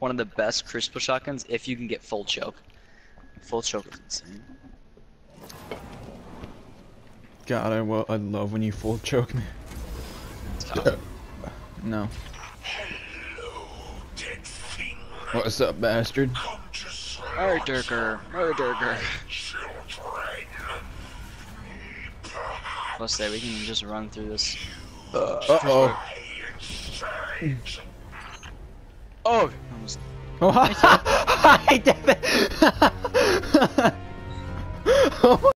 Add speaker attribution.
Speaker 1: one of the best crucible shotguns if you can get full choke. Full choke is insane.
Speaker 2: God, I love when you full choke me. No. What's up, bastard?
Speaker 1: Murderger, murderger. Let's say we can just run through this.
Speaker 2: Uh-oh.
Speaker 1: Oh!
Speaker 2: Oh, hi, Devin!